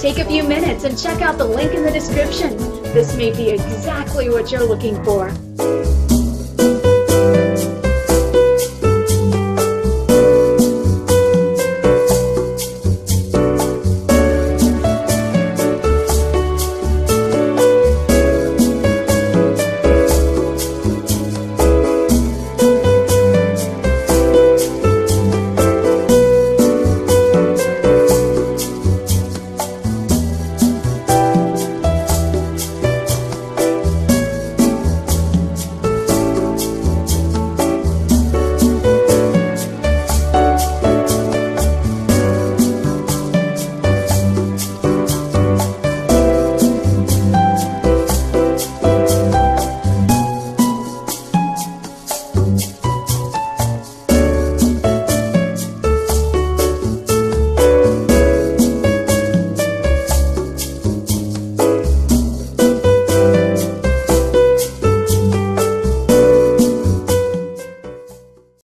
Take a few minutes and check out the link in the description. This may be exactly what you're looking for.